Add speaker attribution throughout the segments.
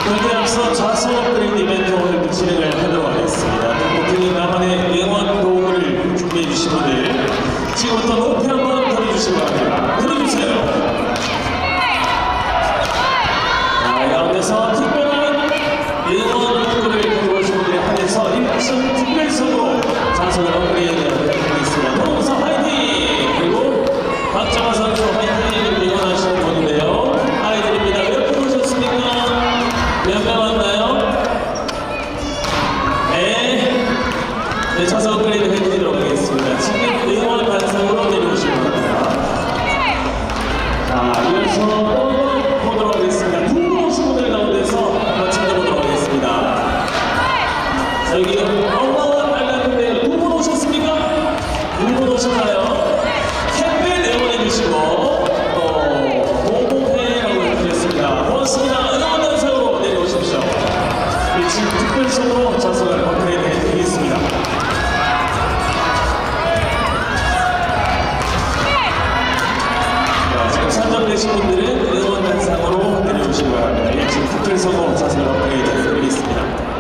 Speaker 1: 여기에 앞서 좌석 업그레이드 이벤트 오늘 진행을 하도록 하겠습니다. 오프닝 나만의 응원 도구를 준비해 주신 분들 지금부터 높이 한번 들어주시기 바랍니다. 들어주세요. 자, 가운데서 특별한 응원 도구를 가지고 오신 분들에 한해서 1층 특별석으로 좌석을 업그레이드 하겠습니다. 동서 화이팅! 그리고 박정아 선수 화이팅! 응원하시는 분인데요. 아이들입니다. 몇 분 오셨습니까? 몇 명 왔나요? 네, 좌석 업그레이드 해드리도록 하겠습니다. 지금 응원 단상으로 내려오시기 바랍니다. 자, 이어서 보도록 하겠습니다. 두 분 오신 분들 가운데서 한번 찾아보도록 하겠습니다. 자, 여기 엄마와 딸랑인데 두 분 오셨습니까? 두 분 오셨나요? 캠페인 응원해 주시고 보호회라고 드렸습니다. 고맙습니다. 응원 단상으로 내려오십시오. 지금 특별석으로 좌석을 업그레이드 해드리겠습니다. 지금 선정되신 분들은 응원 단상으로 내려오시기 바랍니다. 지금 특별석으로 좌석을 업그레이드 해드리겠습니다.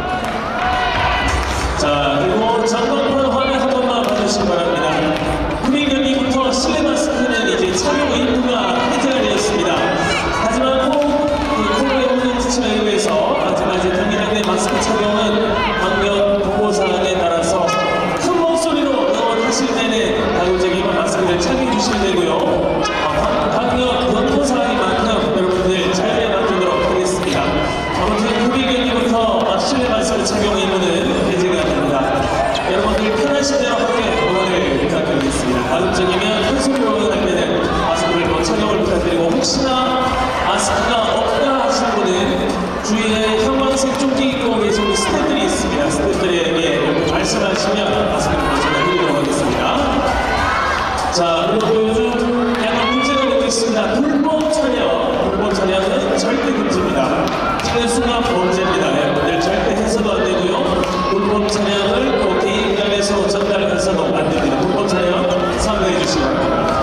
Speaker 1: 자, 그리고 전광판 화면 한 번만 봐주시기 바랍니다. 국민 경기부터 실내 마스크는 이제 착용 의무가 해제가 되었습니다. 하지만 코로나19 지침에 의해서 아직까지 경기장 내 마스크 착용은 방역 보고사항에 따라서 큰 목소리로 응원하실 때는 가급적이면 마스크를 착용해 주시면 되고요. 방역 권고사항인 만큼 여러분들 자유에 맡기도록 하겠습니다. 아무튼 국민 경기부터 실내 마스크 착용 의무는 해제가 됩니다. 여러분들 편하신 대로 함께 응원을 부탁드리겠습니다. 가급적이면 큰 소리로 응원할 때는 마스크를 또 착용을 부탁드리고 혹시나 마스크가 없다 하신 분은 주위에 형광색 쪽지 입고 계신 우리 스태프들이 있습니다. 스태프들에게 이렇게 말씀하시면 마스크를 전해드리도록 하겠습니다. 자, 그리고 요즘 약간 문제가 되고 있습니다. 불법 촬영. 불법 촬영은 절대 금지입니다. 찍는 순간 범죄입니다. 여러분들 절대 해서도 안 되고요. 불법 촬영을 또 개인 간에서 전달해서도 안 됩니다. 불법 촬영 삼가해 주시기 바랍니다.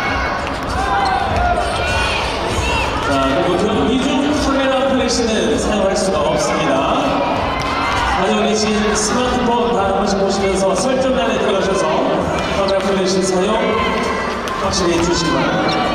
Speaker 1: 자, 그리고 경기 중 카메라 플래시는 사용할 수가 없습니다. 가지고 계신 스마트폰 다 한 번씩 보시면서 설정란에 들어가셔서 카메라 플래시 사용 확실히 해주시기 바랍니다.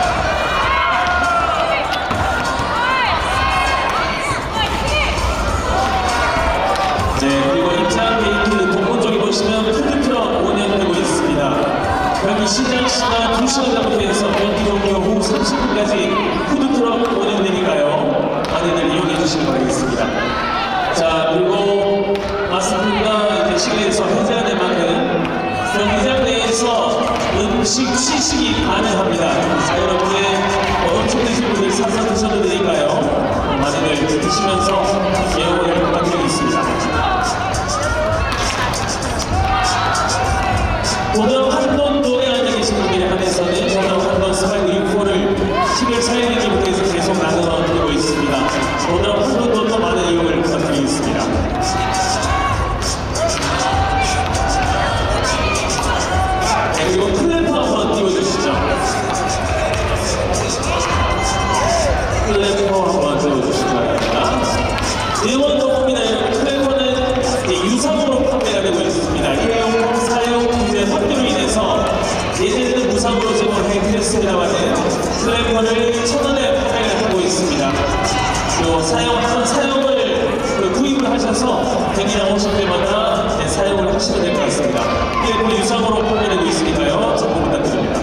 Speaker 1: 네, 그리고 입장 게이트 동문 쪽에 보시면 푸드트럭 운영되고 있습니다. 경기 시작 시간 2시간 전부터 경기 종료 후 30분까지 푸드트럭 운영되니까요. 많이들 이용해 주시기 바라겠습니다. 자, 그리고 마스크가 이제 실내에서 해제가 될 만큼 경기장 내에서 음식 시식이 가능합니다. 자, 여러분의 엄청 드신 분들 사서 드셔도 되니까요. 많이들 드시면서 예언을 부탁드리겠습니다. 오늘 한번 노래 앉아 계신 분들에 한해서는 저는 한번 스마일 인포를 10월 4일까지부터 해서 계속 나눠드리고 있습니다. 오늘 한번도 더 많은 이용을 부탁드리겠습니다. 네, 그리고 플래퍼 한번 띄워주시죠. 플래퍼 한번 띄워주시기 바랍니다. 응원 도구입니다. 플래퍼는 유상으로 판매가 되고 있습니다. 일회용품 사용 규제 확대로 인해서 예전에는 무상으로 제공을 해드렸습니다만은 플래퍼를 1,000원에 판매를 하고 있습니다. 그리고 사용을 구입을 하셔서 경기장 오실 때마다 사용을 하시면 될 것 같습니다. 플래퍼 유상으로 판매되고 있으니까요. 참고 부탁드립니다.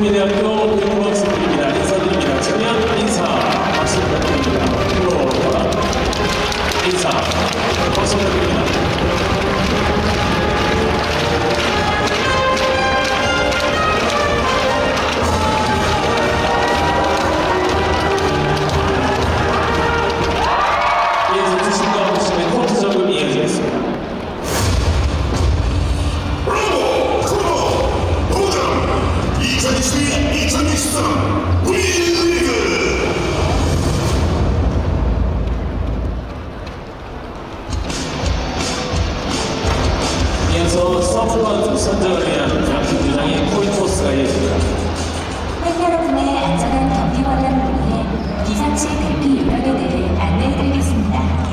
Speaker 1: 국민대학교 교육학생들입니다. 인사드립니다. 청년 인사 박수 부탁드립니다. 들어오라 인사 박수 부탁드립니다. 이어서 주심과 보시면 코트 점검이 이어지겠습니다.
Speaker 2: 2022-2023 우리 리그
Speaker 1: 이어서 서브원 선정을 위한 양팀 주장의 코인토스가 이어집니다.
Speaker 3: 팬 여러분의 안전한 경기 관람을 위해 비상시 대피 요령에 대해 안내해드리겠습니다.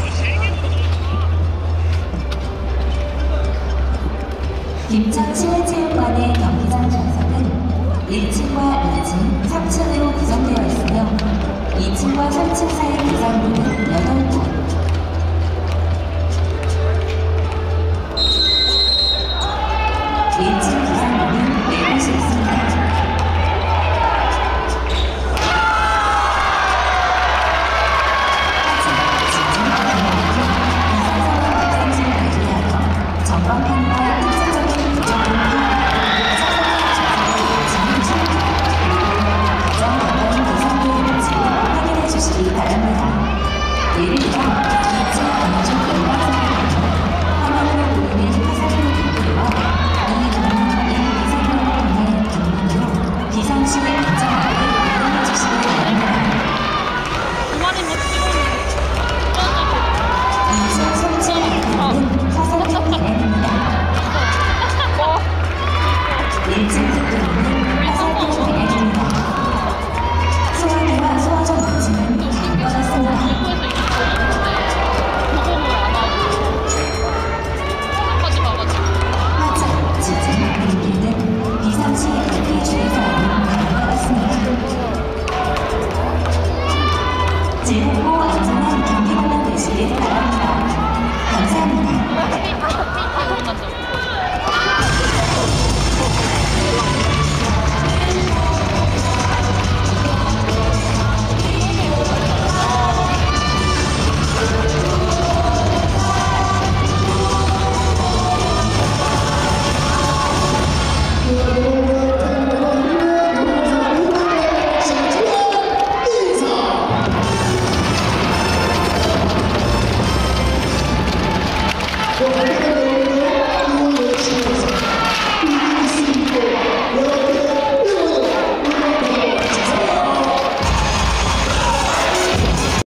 Speaker 3: 김천 실내체육관의 경기장 좌석은 1층과 2층, 3층으로 구성되어 있으며 2층과 3층 사이 구성문은 8개. 1층 구성문은 4곳이 있습니다. 전광판과 특징적인 구조물과 가장 어떤 구성도 있는지 확인해 주시기 바랍니다. 예를 들어 2층 안쪽 연방선을 화면으로 보이는 화살표 등으로 이 미사용을 통해 등문으로 비상시 안전하게 이용해 주시기 바랍니다. 2층 3층 안쪽은 화살표 등입니다. 1층